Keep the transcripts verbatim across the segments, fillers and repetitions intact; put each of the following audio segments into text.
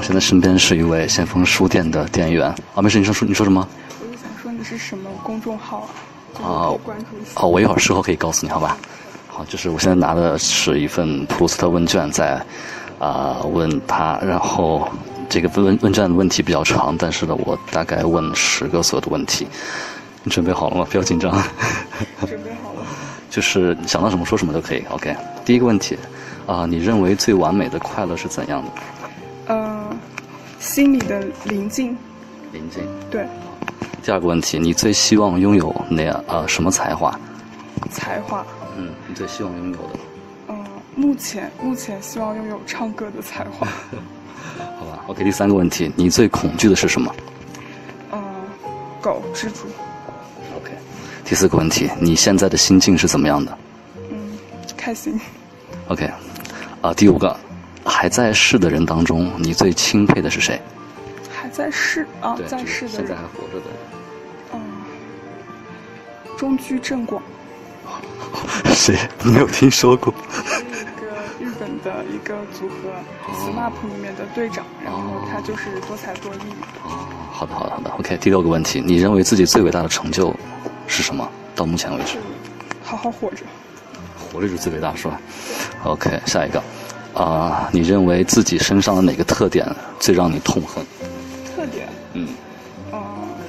现在身边是一位先锋书店的店员啊，没事，你说你说什么？ 我就想说你是什么公众号啊？ 啊， 关注一下。 哦，我一会儿事后可以告诉你，好吧？好，就是我现在拿的是一份普鲁斯特问卷在，啊、呃、问他，然后这个问问卷的问题比较长，但是呢，我大概问十个所有的问题。你准备好了吗？不要紧张。 准备好了。 就是想到什么说什么都可以。OK， 第一个问题，啊、呃，你认为最完美的快乐是怎样的？ 呃，心里的宁静。 宁静。 对。 第二个问题，你最希望拥有哪样呃什么才华？ 才华。 嗯，你最希望拥有的？ 嗯、呃，目前目前希望拥有唱歌的才华。 好吧 ，OK， 第三个问题，你最恐惧的是什么？ 嗯、呃，狗、蜘蛛。 OK， 第四个问题，你现在的心境是怎么样的？ 嗯，开心。 OK， 啊、呃，第五个，还在世的人当中，你最钦佩的是谁？ 还在世啊，在世的人， 现在还活着的人。 嗯，中居正广。 谁？没有听说过。 是一个日本的一个组合 S M A P 里面的队长，然后他就是多才多艺。 哦，好的，好的，好的。OK， 第六个问题，你认为自己最伟大的成就是什么？到目前为止， 好好活着。 活着是最伟大，是吧 ？OK， 下一个，啊、呃，你认为自己身上的哪个特点最让你痛恨？ 特点？ 嗯。 呃。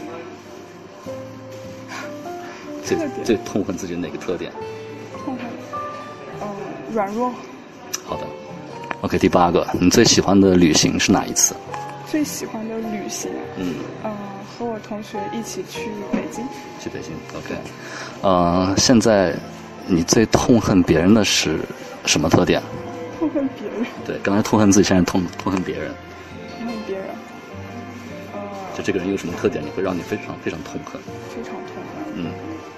最最痛恨自己的哪个特点？ 痛恨，嗯、呃，软弱。 好的 ，OK， 第八个，你最喜欢的旅行是哪一次？ 最喜欢的旅行， 嗯， 呃，和我同学一起去北京。 去北京 ，OK， 呃，现在你最痛恨别人的是什么特点？ 痛恨别人。 对，刚才痛恨自己，现在痛痛恨别人。 痛恨别人。呃， 就这个人有什么特点，你会让你非常非常痛恨？ 非常痛恨。 嗯。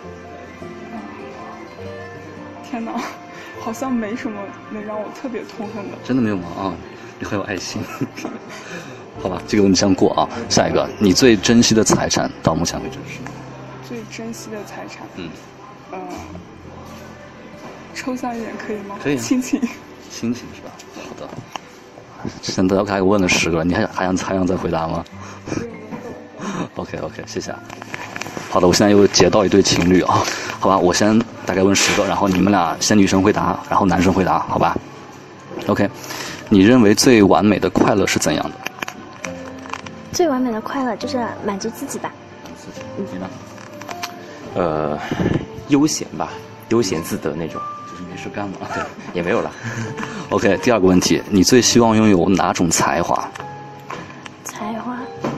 天哪，好像没什么能让我特别痛恨的。 真的没有吗？啊，你很有爱心。好吧，这个问题先过啊。下一个，你最珍惜的财产到目前为止是什么？ 最珍惜的财产？ 嗯。 呃，抽象一点可以吗？ 可以、啊。 亲情。 亲情是吧？好的。现在我刚才问了十个，你还还想还想再回答吗？OK OK， 谢谢。好的，我现在又截到一对情侣啊，好吧，我先大概问十个，然后你们俩先女生回答，然后男生回答，好吧 ？OK， 你认为最完美的快乐是怎样的？ 最完美的快乐就是满足自己吧。 自己，你呢？ 呃，悠闲吧，悠闲自得那种， 就是没事干嘛？ 对，也没有了。 OK， 第二个问题，你最希望拥有哪种才华？ 才华。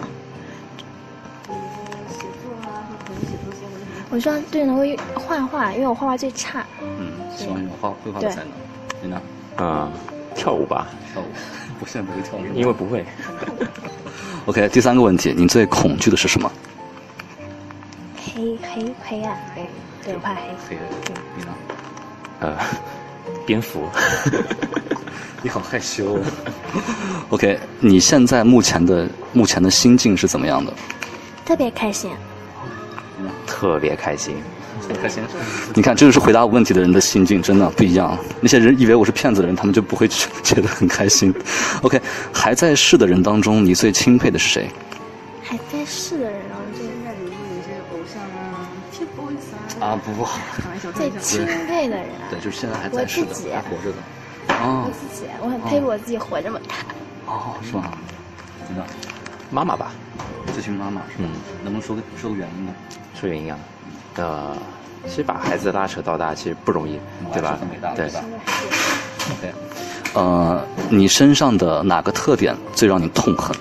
我希望对能够画画，因为我画画最差。 嗯，希望有画绘画的才能。你呢？ 啊、嗯，跳舞吧。 跳舞，我现在不会跳舞， 因为不会。 OK， 第三个问题，你最恐惧的是什么？ 黑黑黑暗黑，对，我怕黑。 黑，对，你呢？ 呃，蝙蝠。 你好害羞、哦。OK， 你现在目前的目前的心境是怎么样的？ 特别开心。 特别开心， 特别开心。你看，这就是回答我问题的人的心境，真的不一样。那些人以为我是骗子的人，他们就不会觉得很开心。OK， 还在世的人当中，你最钦佩的是谁？ 还在世的人当中， 现在比如说有些偶像啊 ，T-boys 啊， 啊不不， 最钦佩的人， 对，就是现在还在世的，还活着的。 哦，我自己，我很佩服我自己活这么大。 哦，是吗？真的？ 妈妈吧， 最亲妈妈是吧？嗯，能不能说个说个原因呢？ 说原因啊，呃，其实把孩子拉扯到大其实不容易，对吧？对吧 ？OK， 呃，你身上的哪个特点最让你痛恨？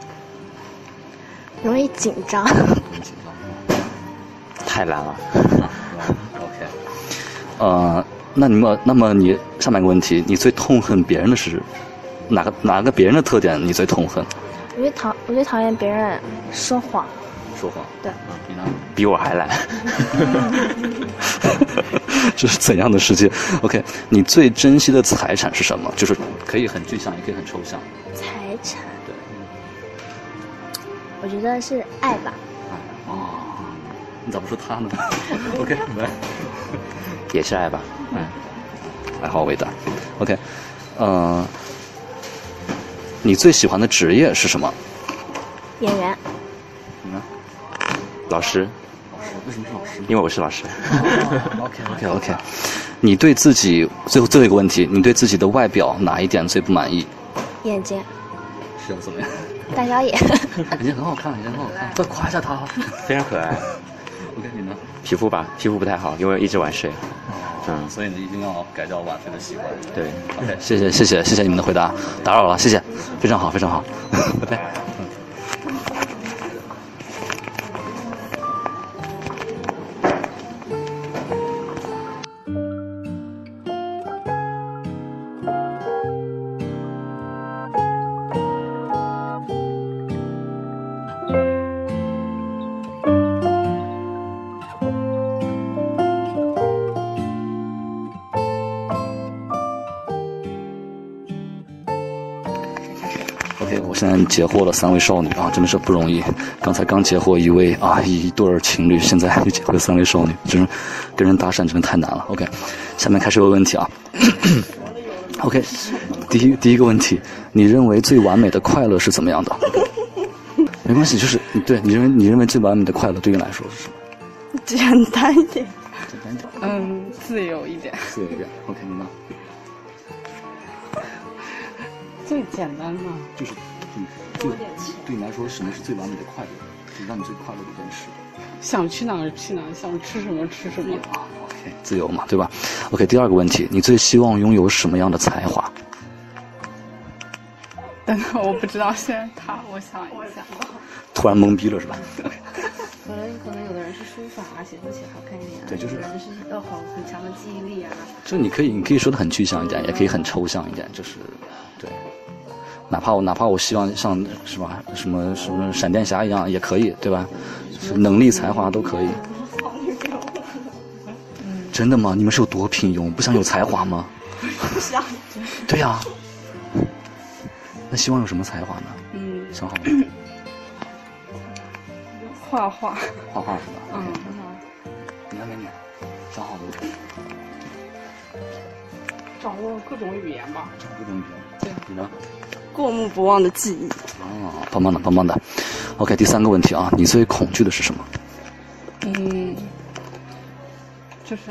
容易紧张。 紧张。 太懒了。 OK， 呃，那你们，那么你下面一个问题，你最痛恨别人的是哪个哪个别人的特点？你最痛恨？ 我最讨我最讨厌别人说谎。 说谎。 对。 嗯，你呢？ 比我还懒。 这是怎样的世界 ？OK， 你最珍惜的财产是什么？就是可以很具象，也可以很抽象。 财产。 对。 我觉得是爱吧。 爱哦，你咋不说他呢 ？OK， 来。 也是爱吧。 嗯，爱好伟大。OK， 呃， 你最喜欢的职业是什么？ 演员。 你呢？ 老师。 老师？为什么是老师？ 因为我是老师。 OK OK OK。你对自己最后最后一个问题，你对自己的外表哪一点最不满意？ 眼睛。 是怎么样？ 大小眼。 眼睛很好看，眼睛很好看，快夸一下他。 非常可爱。 OK， 你呢？ 皮肤吧，皮肤不太好，因为一直晚睡。 嗯，所以呢，一定要改掉晚睡的习惯。 对 ，OK， 谢谢谢谢谢谢你们的回答，打扰了，谢谢，非常好非常好，拜拜。我现在截获了三位少女啊，真的是不容易。刚才刚截获一位啊，一对儿情侣，现在又截获了三位少女，真是跟人搭讪真的太难了。OK， 下面开始问问题啊。OK， 第一第一个问题，你认为最完美的快乐是怎么样的？没关系，就是对你认为你认为最完美的快乐对你来说是什么？ 简单一点。 简单一点。 嗯，自由一点。 自由一点。OK， 你呢？ 最简单的就是。嗯，对，对你来说，什么是最完美的快乐？就让你最快乐的一件事。 想去哪儿去哪儿，想吃什么吃什么。 OK， 自由嘛，对吧 ？OK， 第二个问题，你最希望拥有什么样的才华？ 等等，我不知道，现在他，我想一下。 突然懵逼了是吧？ 可能可能有的人是书法啊，写字写好看一点、啊， 对，就是有的人是要好很强的记忆力啊。 就你可以，你可以说的很具象一点，也可以很抽象一点，就是对。哪怕我哪怕我希望像是吧什么什么闪电侠一样也可以，对吧？能力才华都可以。真的吗？你们是有多平庸？不想有才华吗？ 不想。 对呀、啊。那希望有什么才华呢？ 嗯， 想好了。 画画。 画画是吧？ 嗯。 你还没你想好了？ 掌握各种语言吧。 掌握各种语言。 对。 你呢？ 过目不忘的记忆。 哦，棒棒的，棒棒的。OK， 第三个问题啊，你最恐惧的是什么？ 嗯，就是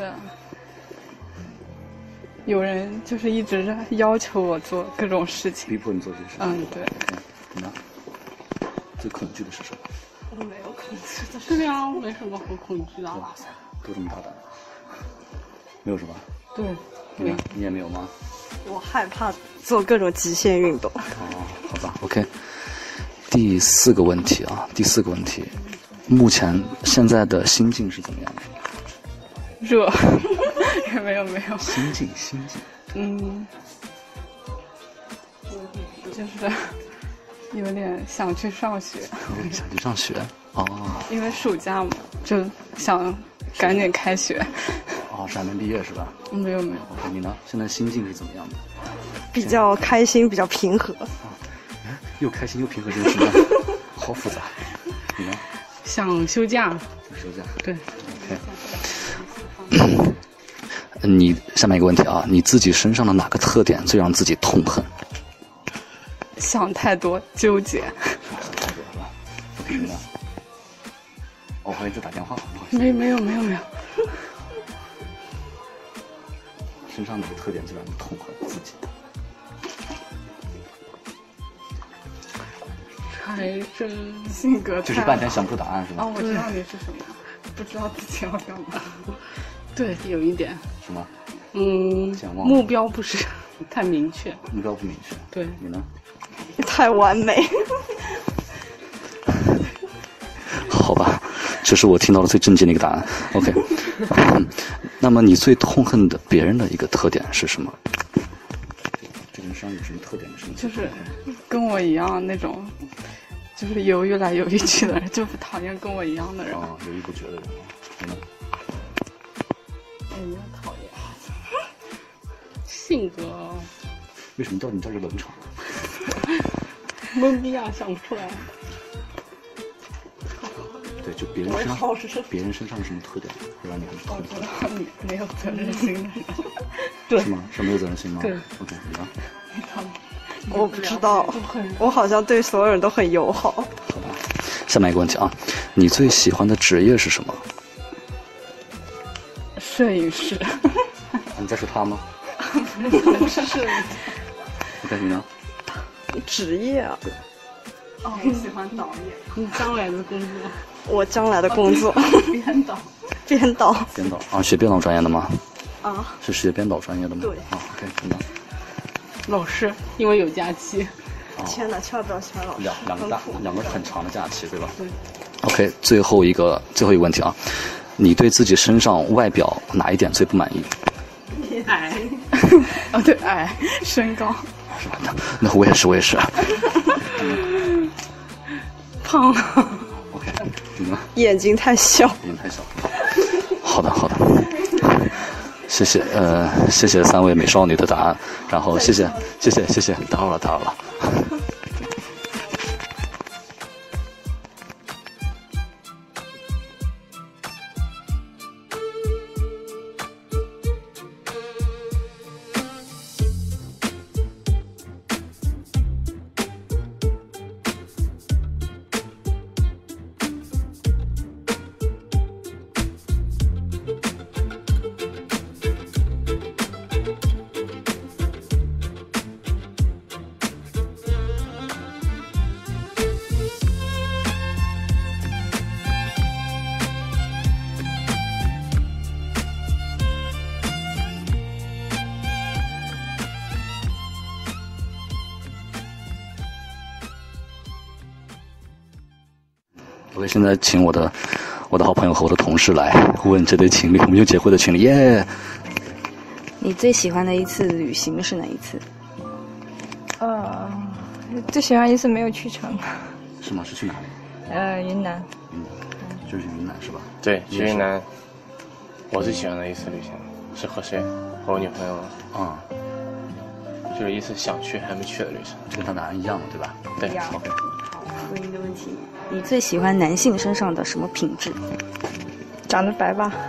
有人就是一直要求我做各种事情， 逼迫你做这些事情。 嗯，对。 你呢？最恐惧的是什么？ 我没有恐惧的。 对呀，没什么好恐惧的。 哇塞，都这么大胆。没有是吧？ 对。 你你也没有吗？ 我害怕做各种极限运动。 哦，好吧 ，OK。第四个问题啊，第四个问题，目前现在的心境是怎么样的？ 热，也没有没有。 心境，心境。 嗯，就是有点想去上学。 想去上学哦。 因为暑假嘛，就想赶紧开学。 哦，是还没毕业是吧？ 没有没有。 OK， 你呢？现在心境是怎么样的？ 比较开心，比较平和。 啊，又开心又平和，这个是吧？好复杂。你呢？ 想休假。 休假。 对。 OK。你下面一个问题啊，你自己身上的哪个特点最让自己痛恨？ 想太多，纠结。 想太多是吧 ？OK， 你呢？哦，我还一直打电话。 没没有没有没有。 身上哪个特点最让你痛恨自己？ 还真性格就是半天想不出答案是吧？ 哦，我知道你是什么，不知道自己要干嘛。对，有一点。 什么？ 嗯，目标不是太明确。 目标不明确。 对， 你呢？ 太完美。 好吧，这是我听到的最震惊的一个答案。OK， 那么你最痛恨的别人的一个特点是什么？这人身上有什么特点？ 就是跟我一样那种，就是犹豫来犹豫去的人，就不讨厌跟我一样的人。 哦，犹豫不决的人。你呢？ 哎呀，讨厌。性格。 为什么到你这儿就冷场？ 懵逼啊，想不出来。 对，就别人身上，别人身上有什么特点会让你很痛苦？ 我知道你没有责任心的人。 对。是吗？是没有责任心吗？ 对。 OK， 你呢？ 我不知道，我好像对所有人都很友好。 好吧，下面一个问题啊，你最喜欢的职业是什么？ 摄影师。 你在说他吗？ 不是摄影师。 你看你呢？ 职业啊？ 哦，我喜欢导演。你将来的工作？ 我将来的工作。 编导。 编导。 编导啊，学编导专业的吗？ 啊。 是学编导专业的吗？ 对。 啊 ，OK， 你呢？ 老师，因为有假期。 天哪，千万不要喜欢老师。 两两个大，两个很长的假期，对吧？ 对。 OK， 最后一个最后一个问题啊，你对自己身上外表哪一点最不满意？ 矮。哦，对，矮，身高。 是吧？那那我也是，我也是。 胖。 OK， 你呢？ 眼睛太小。 眼睛太小。好的，好的。谢谢，呃，谢谢三位美少女的答案，然后谢谢，谢谢，谢谢，打扰了，打扰了。我现在请我的我的好朋友和我的同事来问这对情侣，我们就结婚的情侣，耶！ 你最喜欢的一次旅行是哪一次？ 呃，最喜欢一次没有去成。 是吗？是去哪里？ 呃，云南。 云南，就是云南是吧？ 对，去云南。我最喜欢的一次旅行是和谁？和我女朋友。 啊、 嗯。就是一次想去还没去的旅程。 这跟他答案一样的，对吧？ 对。 好，问一个问题，你最喜欢男性身上的什么品质？ 长得白吧。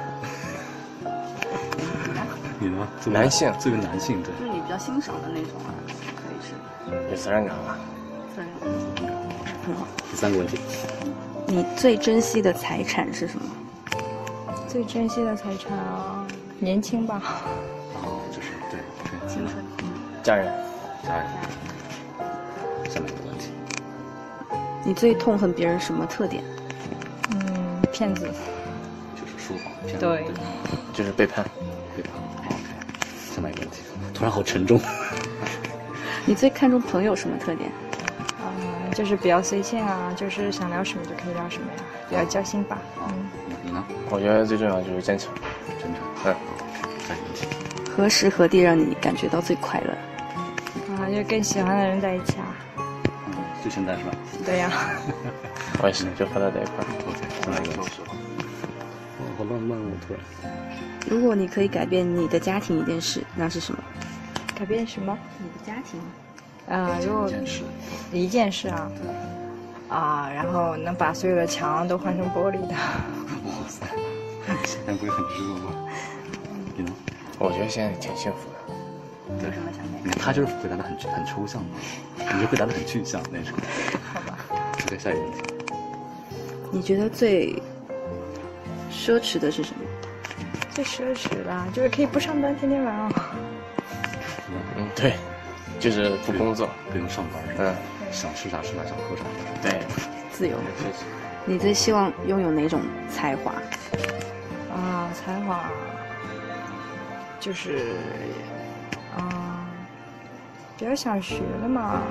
你呢？ 男性， 作为男性，对。 就是你比较欣赏的那种啊，可以是。 有责任感吧。 责任感。很好。 第三个问题， 你最珍惜的财产是什么？ 最珍惜的财产啊，年轻吧。 哦，就是对对， 青春。 家人。 家人。下面一个问题， 你最痛恨别人什么特点？ 嗯，骗子。 就是说谎，骗子。 对。 就是背叛。 背叛。OK。下面一个问题，突然好沉重。 你最看重朋友什么特点？ 啊、呃，就是比较随性啊，就是想聊什么就可以聊什么呀，比较交心吧。嗯。 你呢？ 我觉得最重要就是真诚。 真诚。 嗯。 下一个问题。 何时何地让你感觉到最快乐？ 啊，就跟喜欢的人在一起啊。 嗯，就现在是吧？ 对呀。 我也是，就和他在一块儿。 OK， 下面一个问题。哦，好浪漫哦，突然。 如果你可以改变你的家庭一件事，那是什么？ 改变什么？ 你的家庭。 啊、呃，如果一件事。 一件事啊。啊，然后能把所有的墙都换成玻璃的。 哇塞，现在不会很热吗？你呢？ 我觉得现在挺幸福的。 有什么想你看他就是回答的很很抽象，你就回答的很具象那种。 好吧。 OK，下一个问题。 你觉得最奢侈的是什么？ 最奢侈啦，就是可以不上班，天天玩啊。 嗯，对，就是不工作， 不用上班。嗯，想吃啥吃啥，想喝啥。 对， 自由。你最希望拥有哪种才华？ 啊，才华就是，啊，比较想学的嘛。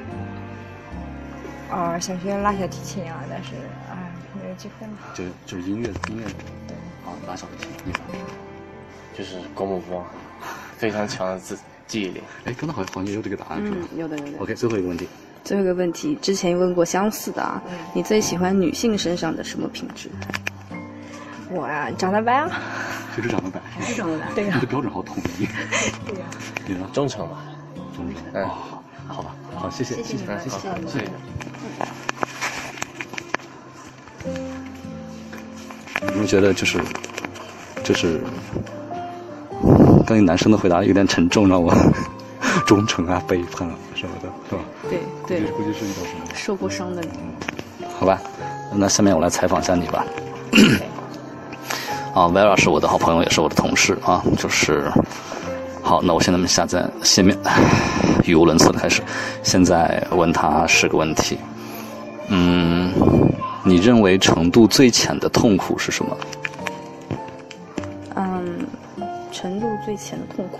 啊，想学拉小提琴啊，但是哎，没有机会了。 就就是音乐音乐，对，啊，拉小提琴，你呢？ 就是狗母波，非常强的自记忆力。 哎，刚才好像好像也有这个答案，是吧？ 嗯，有的有的。 OK， 最后一个问题。 最后一个问题，之前问过相似的啊。嗯、你最喜欢女性身上的什么品质？ 我啊，长得白啊。 就是长得白。 是长得白。 对呀、啊。 你的标准好统一。 对呀、 啊。你呢？ 忠诚吧。 忠诚。 嗯。 哦，好，好吧，好，谢谢， 谢谢你们， 谢谢， 谢谢。 有没有觉得就是就是刚才男生的回答有点沉重，让我忠诚啊、背叛啊，是吧？ 什么的，是吧？ 对对， 估计是遇到什么。 受过伤的你。 好吧，那下面我来采访一下你吧。啊 ，Vera 是我的好朋友，也是我的同事啊，就是。好，那我现在下在下面，语无伦次的开始。现在问他十个问题。嗯，你认为程度最浅的痛苦是什么？ 嗯，程度最浅的痛苦，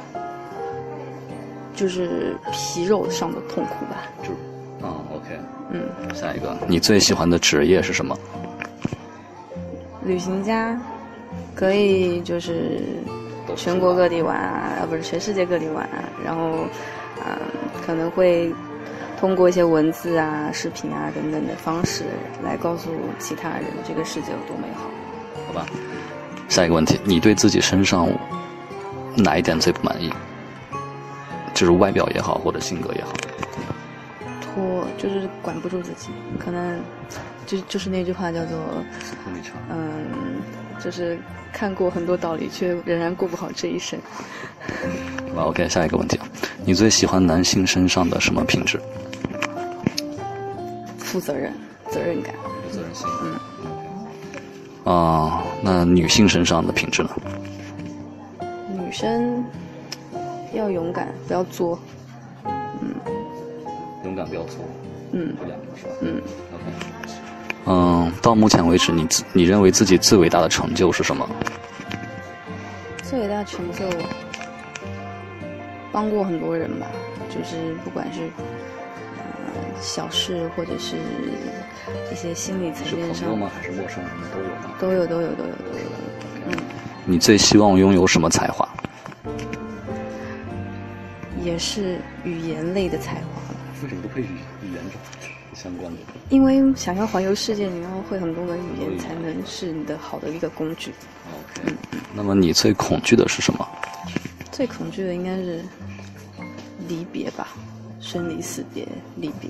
就是皮肉上的痛苦吧。 就，啊 ，OK。 嗯。 下一个，你最喜欢的职业是什么？ 旅行家，可以就是全国各地玩啊，啊不是全世界各地玩啊，然后，嗯，可能会通过一些文字啊、视频啊等等的方式来告诉其他人这个世界有多美好。 好吧，下一个问题，你对自己身上哪一点最不满意？就是外表也好，或者性格也好。 拖就是管不住自己，可能就就是那句话叫做，嗯，就是看过很多道理，却仍然过不好这一生。 好 ，OK， 下一个问题，你最喜欢男性身上的什么品质？ 负责任、责任感、 负责任心。 嗯。 啊、呃，那女性身上的品质呢？ 女生要勇敢，不要作。嗯。 勇敢不要作。 嗯。 这两个是吧？ 嗯。 OK。嗯，到目前为止，你自你认为自己最伟大的成就是什么？ 最伟大的成就，帮过很多人吧，就是不管是呃小事，或者是一些心理层面上。 是朋友吗？还是陌生人都有吗？ 都有，都有，都有，都有。嗯。 你最希望拥有什么才华？ 也是语言类的才华吧。 为什么不配语语言相关的？ 因为想要环游世界，你要会很多个语言，才能是你的好的一个工具。 OK。嗯。那么你最恐惧的是什么？ 最恐惧的应该是离别吧，生离死别，离别。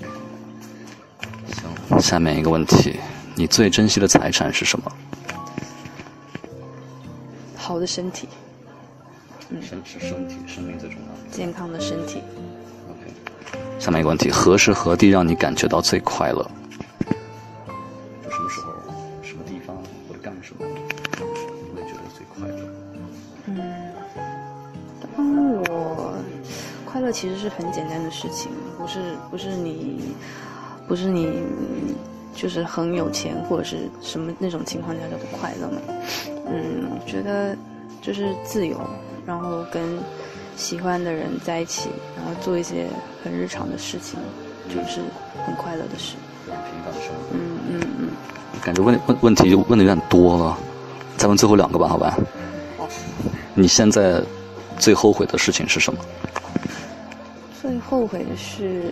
行，下面一个问题，你最珍惜的财产是什么？ 好的身体。 嗯，身是身体，生命最重要的。 健康的身体。 OK。下面一个问题，何时何地让你感觉到最快乐？就什么时候、什么地方或者干什么，会觉得最快乐？ 嗯，当我快乐其实是很简单的事情，不是不是你不是你就是很有钱或者是什么那种情况下叫做快乐嘛。嗯，我觉得就是自由，然后跟喜欢的人在一起，然后做一些很日常的事情，就是很快乐的事。 平凡的生活。 嗯嗯嗯。 感觉问问问题就问的有点多了，再问最后两个吧，好吧？ 好。 你现在最后悔的事情是什么？ 最后悔的是，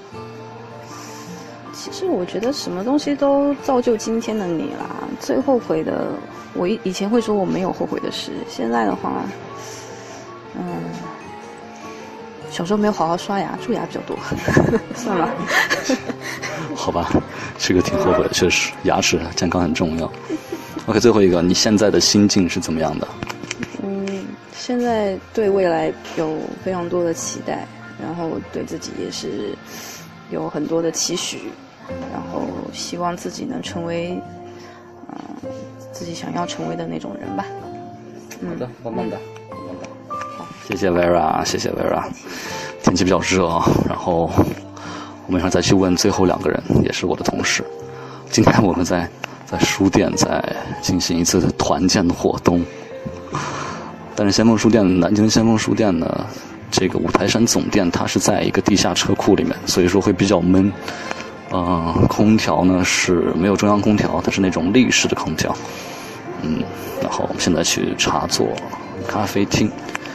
其实我觉得什么东西都造就今天的你啦。最后悔的，我以以前会说我没有后悔的事，现在的话，嗯。小时候没有好好刷牙，蛀牙比较多，算了。 好吧，这个挺后悔的，确实，牙齿健康很重要。OK， 最后一个，你现在的心境是怎么样的？ 嗯，现在对未来有非常多的期待，然后对自己也是有很多的期许，然后希望自己能成为，嗯、呃，自己想要成为的那种人吧。 嗯、好的，慢慢的。谢谢 Vera， 谢谢 Vera。天气比较热啊，然后我们一会儿再去问最后两个人，也是我的同事。今天我们在在书店在进行一次团建的活动，但是先锋书店，南京先锋书店呢，这个五台山总店它是在一个地下车库里面，所以说会比较闷。嗯、呃，空调呢是没有中央空调，它是那种立式的空调。嗯，然后我们现在去茶座咖啡厅。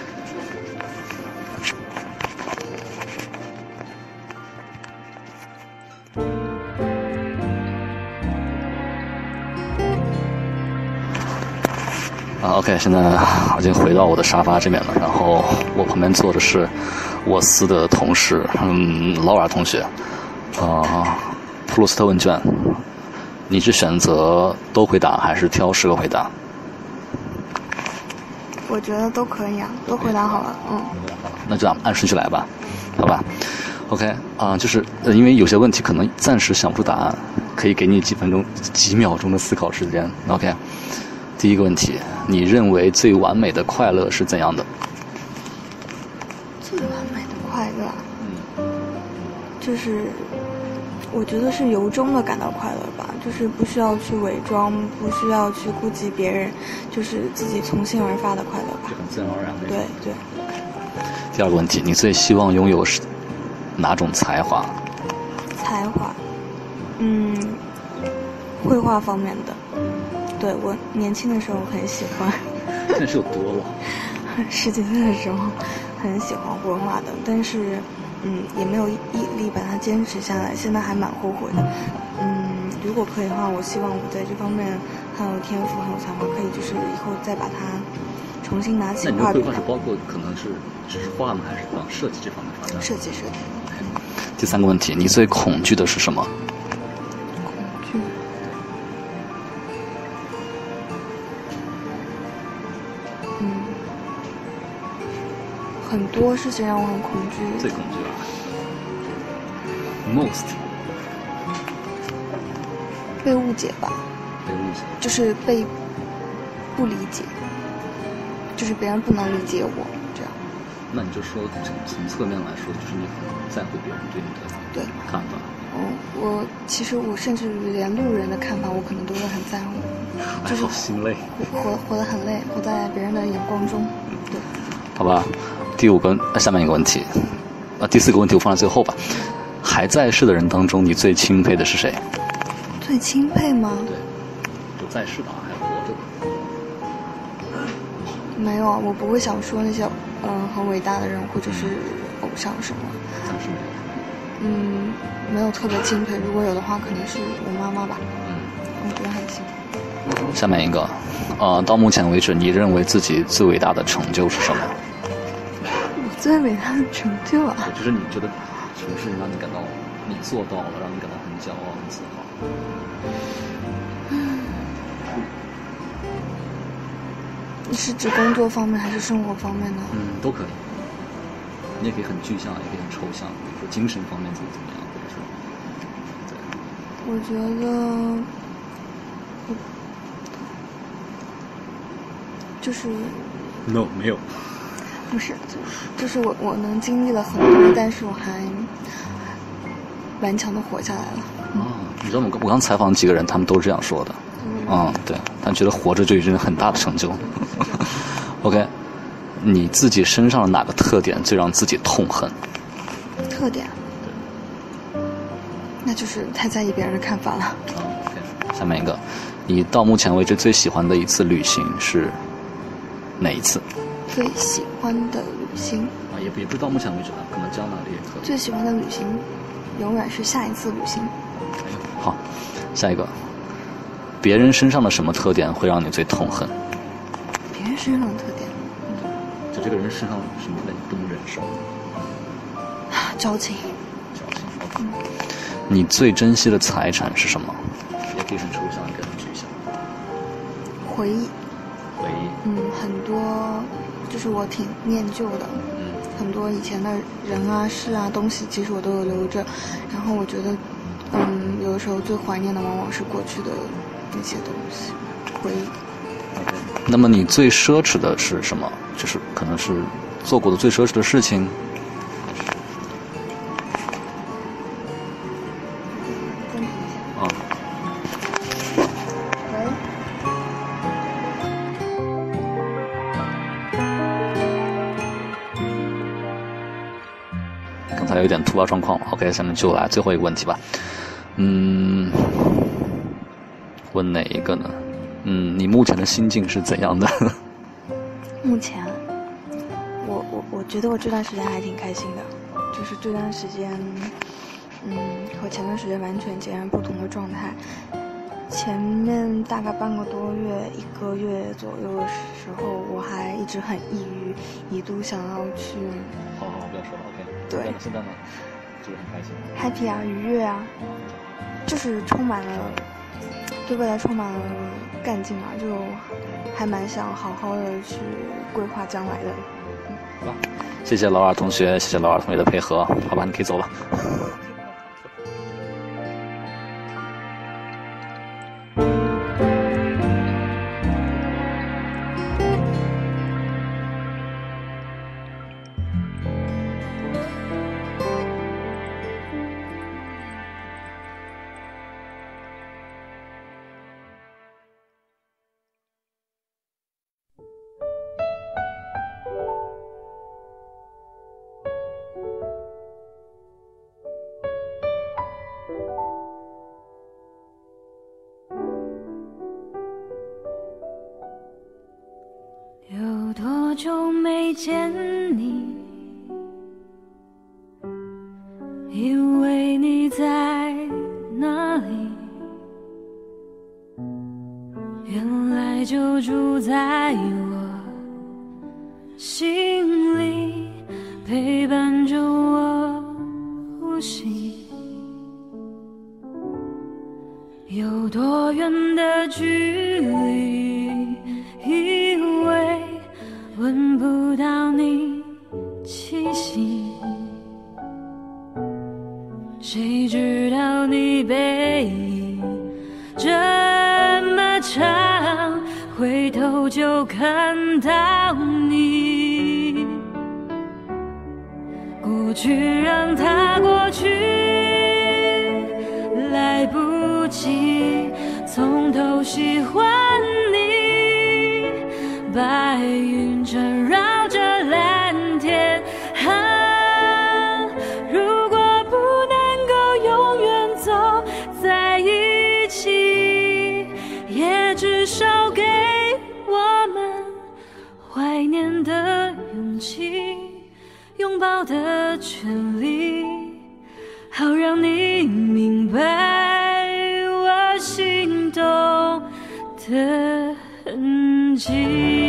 啊 ，OK， 现在我已经回到我的沙发这边了，然后我旁边坐的是我司的同事，嗯，劳尔同学，啊、呃，普鲁斯特问卷，你是选择都回答还是挑十个回答？ 我觉得都可以啊，都回答好了，嗯。 那就按按顺序来吧，好吧。 OK 啊、就是呃，因为有些问题可能暂时想不出答案，可以给你几分钟、几秒钟的思考时间。OK， 第一个问题，你认为最完美的快乐是怎样的？ 最完美的快乐， 嗯， 就是我觉得是由衷的感到快乐吧，就是不需要去伪装，不需要去顾及别人，就是自己从心而发的快乐吧就。很自然而然的。 对对。 第二个问题，你最希望拥有是哪种才华？ 才华，嗯，绘画方面的。对，我年轻的时候很喜欢， 现在是有多老？ 十几岁的时候很喜欢绘画的，但是嗯也没有毅力把它坚持下来，现在还蛮后悔的。嗯，如果可以的话，我希望我在这方面很有天赋，很有才华，可以就是以后再把它重新拿起那你的画笔来绘画是包括可能是只是画吗，还是往设计这方面发展？ 设计设计。 第三个问题，你最恐惧的是什么？ 恐惧。嗯，很多事情让我很恐惧。 最恐惧啊 ？Most 被误解吧， 被误解。 就是被不理解，就是别人不能理解我这样。 那你就说从从侧面来说，就是你很在乎别人对你的对看法。 嗯，我其实我甚至连路人的看法，我可能都会很在乎，就是哎好心累。 活活得很累，活在别人的眼光中。对， 好吧，第五个，呃下面一个问题，呃，第四个问题我放在最后吧。还在世的人当中，你最钦佩的是谁？ 最钦佩吗？ 对，不在世的啊，还活着的。 没有啊，我不会想说那些嗯、呃、很伟大的人或者是偶像什么。 暂时没有。 嗯，没有特别钦佩，如果有的话，可能是我妈妈吧。 嗯， 我觉得很钦佩。 下面一个，呃，到目前为止，你认为自己最伟大的成就是什么？ 我最伟大的成就啊， 就是你觉得什么事情让你感到你做到了，让你感到很骄傲、很自豪？ 你是指工作方面还是生活方面呢？ 嗯，都可以。你也可以很具象，也可以很抽象，比如说精神方面怎么怎么样，或者说，对。 我觉得，我就是 No， 没有。 不是，就是我我能经历了很多，但是我还顽强的活下来了。 啊，你知道吗？我刚采访几个人，他们都是这样说的。嗯，对，他觉得活着就已经是很大的成就。OK， 你自己身上的哪个特点最让自己痛恨？ 特点？那就是太在意别人的看法了。 啊 ，OK， 下面一个，你到目前为止最喜欢的一次旅行是哪一次？ 最喜欢的旅行啊，也不也不是到目前为止吧，可能将来的也可以。 最喜欢的旅行，永远是下一次旅行。 好，下一个，别人身上的什么特点会让你最痛恨？ 别人身上的特点， 就这个人身上什么你不能忍受？ 啊，矫情。 矫情。嗯。你最珍惜的财产是什么？也可以很抽象，也可以很具象。 回忆。 回忆。 嗯，很多，就是我挺念旧的。 嗯。 很多以前的人啊、事啊、东西，其实我都有留着。然后我觉得，嗯，有的时候最怀念的往往是过去的那些东西，回忆。 那么你最奢侈的是什么？就是可能是做过的最奢侈的事情。啊。 喂。 刚才有点突发状况 ，OK， 下面就来最后一个问题吧。嗯，问哪一个呢？嗯，你目前的心境是怎样的？ 目前，我我我觉得我这段时间还挺开心的，就是这段时间，嗯，和前段时间完全截然不同的状态。前面大概半个多月、一个月左右的时候，我还一直很抑郁，一度想要去。 好好，不要说了 ，OK。 对。 现在呢，就是很开心。 happy 啊，愉悦啊，就是充满了，对未来充满了干劲啊，就还蛮想好好的去规划将来的。 好吧。 谢谢老二同学，谢谢老二同学的配合，好吧，你可以走了。 有多久没见你，以为你在哪里，原来就住在我心里，陪伴着我呼吸。有多远的距离，以为闻不到你气息，谁知道你背影这么长，回头就看到你。过去让它过去，来不及从头喜欢你。白云缠绕着蓝天，啊，如果不能够永远走在一起，也至少给我们怀念的勇气，拥抱的权利，好让你明白我心动的痕迹。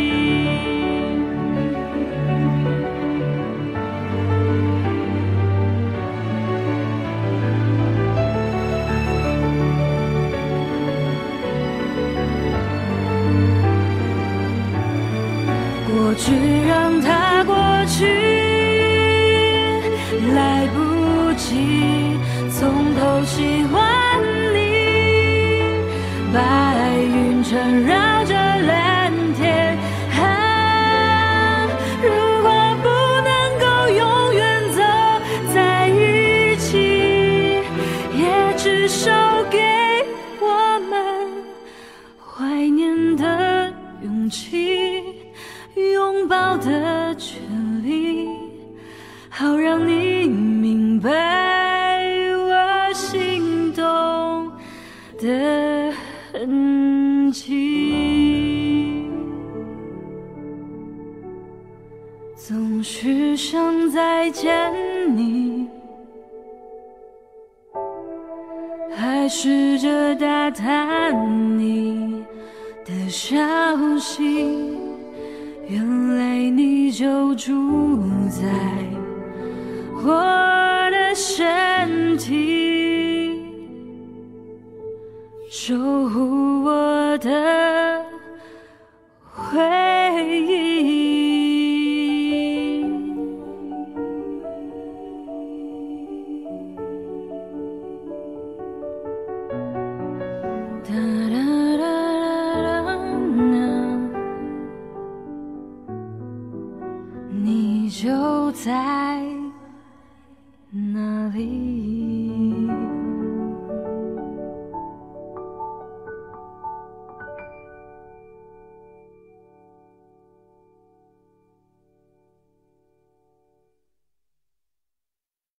过去让它过去，来不及从头喜欢你。白云缠绕着蓝天，啊，如果不能够永远走在一起，也至少给我们怀念的勇气，拥抱的权利，好让你明白我心动的痕迹。总是想再见你，还试着打探你的消息，原来你就住在我的身体，守护我的回忆。哒哒哒哒哒，你就在哪里？